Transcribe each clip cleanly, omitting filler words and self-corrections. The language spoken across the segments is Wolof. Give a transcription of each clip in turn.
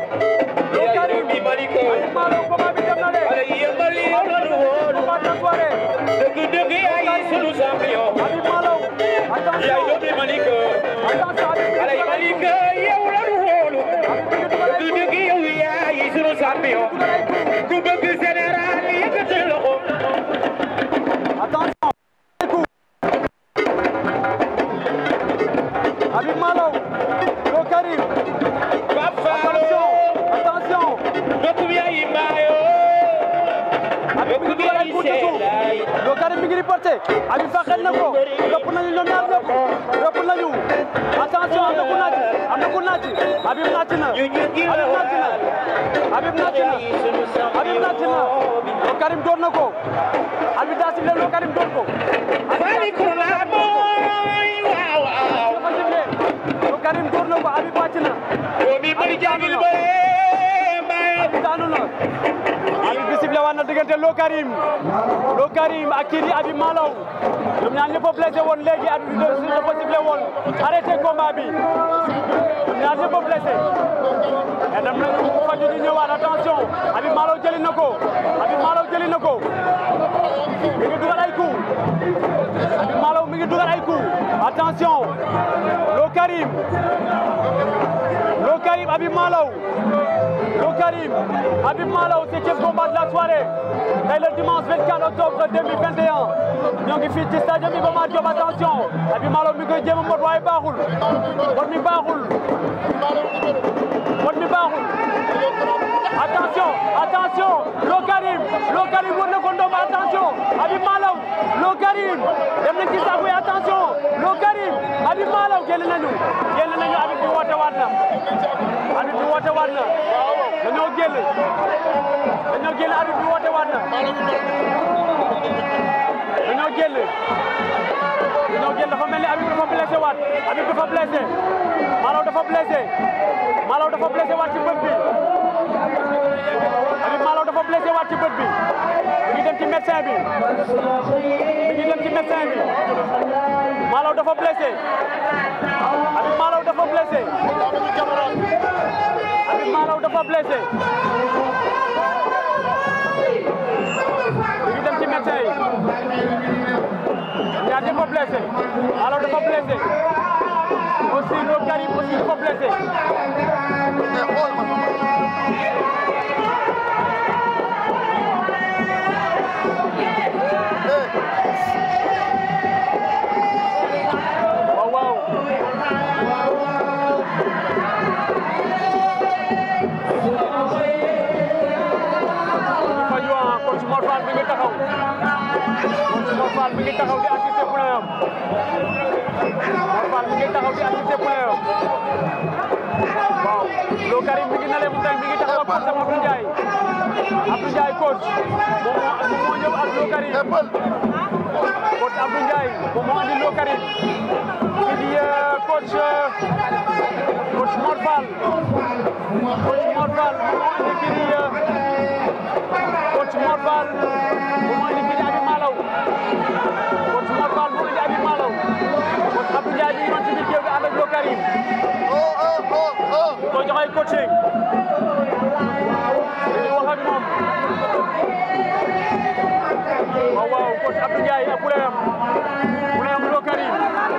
Lo Karim Habib Malo combat bi dem na de combat de soirée ay sunu champion Habib Malo attention attention Habib Malik yow la ñu xoolu dëgg yow yaay sunu champion ku bëgg général yëkkati loxo attention Habib Malo Lo Karim attention dokku yaay maayo Lo Karim mi ngi riporté Habib faxel na ko topp nañu ñoom ñaar ñëpp topp nañu attention am na ku naaj Habib naaj na Habib naaj na Lo Karim door na ko Habib daa sifflé Lo Karim door ko Lo Karim door na ko Habib wàcc na Habib daanu na Habib bi sifflé waat na diggante Lo Karim ak kii di Habib Malo ñoom ñaar ñëpp a blessé woon léegi Habib dafa sifflé woon arrêté combat bi ñoom ñaar ñëpp a blessé mais dem nañu faju di ñëwaat attention Habib Malo jëli na ko mi ngi dugal ay coup Habib Malo mi ngi dugal ay coup attention Lo Karim Habib Malo Habib Malo septième combat de la soirée tey le dimanche 24 octobre 2021 ñoo ngi fii ci stade Iba Mar Diop attention Habib Malo mi koy jéem a mot waaye baaxul mot mi baaxul attention Lo Karim war na ko ndomba attention Habib Malo Lo Karim dem nañ ci saako yi attention Lo Karim Habib Malo génn nañu Habib bi woote waat na dañoo génn Habib bi woote waat na dañoo génn dafa mel ni Habib dafa blessé waat Habib dafa blessé Malo dafa blessé waat ci bët bi Habib Malo dafa blessé waat ci bët bi mi ngi dem ci médecin bi Malo dafa blessé Habib Malo dafa blessé mi ngi dem ci médecin yi ñaar ñëpp a blessé Malo dafa blessé aussi Lo Karim aussi dafa blessé waaw coach Mor Fall mi ngi taxaw di assister poulain am waaw Lo Karim mi ngi nale mu tey mi ngi taxaw ak coach Abdou Ndiaye coach moom moo ñëw ak Lo Karim coach Abdou Ndiaye moom moo andi Lo Karim kii di coach Mor Fall moom moo andi kii di coach Mor Fall moom moo indi kii di Habib Malo coach Mor Fall moo indi Habib Malo coach Abdou Ndiaye mi ngi woon ci biir géew bi ànd ak Lo Karim ko jox ay coaching dañuy wax ak moom waaw coach Abdou Ndiaye ak poulain am Lo Karim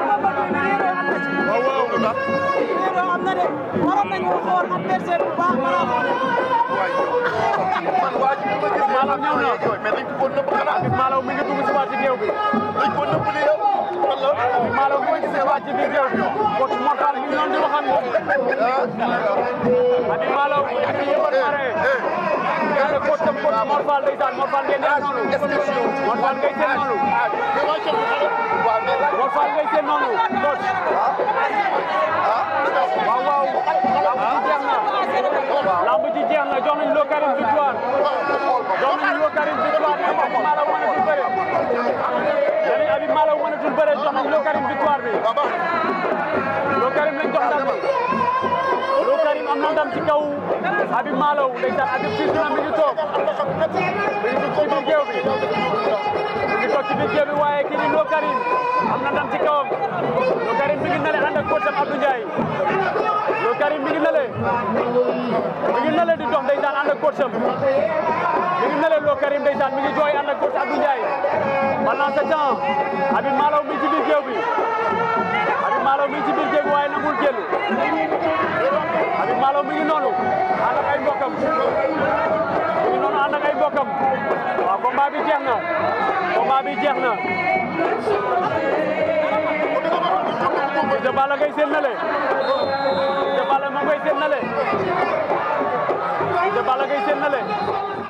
waaw am na de waroon nañu xool adversaire bu baax Malo ñëw na Habib Malo mi ngi dugg si waat ci géew bi Malo mi ngi si waat ci biir géew bi coach Mor Fall mi ngi doon di wax ak moom Habib Malo mi ngi yëpp pare yàlla coach Mor Fall ndeysaan Mor Fall ngeen def noonu Mor Fall ngay seen noonu coach waaw lamb ji jeex na jox nañ Lo Karim victoire Habib Malo mënatul bëre jox nañ Lo Karim victoire bi Lo Karim lañ jox ndam Lo Karim am na ndam ci kaw Habib Malo ndeysaan Habib siis na mi ngi toog ci biir géew bi waaye kii di Lo Karim am na ndam ci kawam Lo Karim mi ngi nale ànd ak coach Abdou Ndiaye Lo Karim mi ngi nale na leen di dox ndeysaan ànd ak coach am mi ngi na leen Lo Karim ndeysaan mi ngi jooy ànd ak coach Abdou Ndiaye pendant ce temps Habib Malaw mi ci biir géew bi Habib Malaw mi ci biir géew bi waaye nangul jël Habib Malaw mi ngi noonu ànd ak ay mbokkam mi ngi noonu ànd ak ay mbokkam waaw combat bi jeex na combat bi jeex na Fils de Balla ngay seen na le Fils de Balla moom ngay seen na le Fils de Balla ngay seen na le